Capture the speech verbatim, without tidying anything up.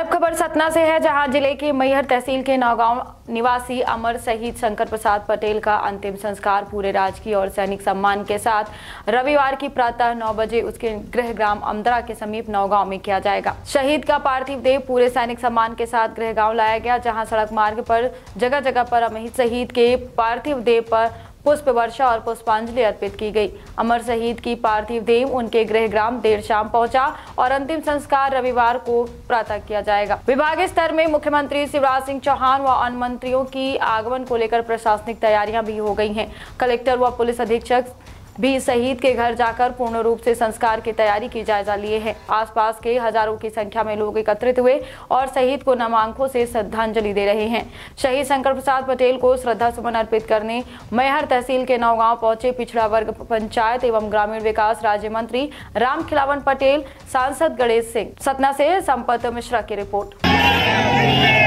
अब खबर सतना से है, जहां जिले के मैहर तहसील के नौगांव निवासी अमर शहीद शंकर प्रसाद पटेल का अंतिम संस्कार पूरे राजकीय और सैनिक सम्मान के साथ रविवार की प्रातः नौ बजे उसके गृह ग्राम अमदरा के समीप नौगांव में किया जाएगा। शहीद का पार्थिव देह पूरे सैनिक सम्मान के साथ गृह गांव लाया गया, जहां सड़क मार्ग पर जगह जगह पर अमर शहीद के पार्थिव देह पर पुष्प वर्षा और पुष्पांजलि अर्पित की गई। अमर शहीद की पार्थिव देह उनके गृह ग्राम देर शाम पहुंचा और अंतिम संस्कार रविवार को प्रातः किया जाएगा। विभागीय स्तर में मुख्यमंत्री शिवराज सिंह चौहान व अन्य मंत्रियों की आगमन को लेकर प्रशासनिक तैयारियां भी हो गई हैं। कलेक्टर व पुलिस अधीक्षक भी शहीद के घर जाकर पूर्ण रूप से संस्कार की तैयारी की जायजा लिए हैं। आसपास के हजारों की संख्या में लोग एकत्रित हुए और शहीद को नम आंखों से श्रद्धांजलि दे रहे हैं। शहीद शंकर प्रसाद पटेल को श्रद्धा सुमन अर्पित करने मैहर तहसील के नौगांव पहुंचे पिछड़ा वर्ग पंचायत एवं ग्रामीण विकास राज्य मंत्री राम खिलावन पटेल, सांसद गणेश सिंह। सतना से संपत मिश्रा की रिपोर्ट।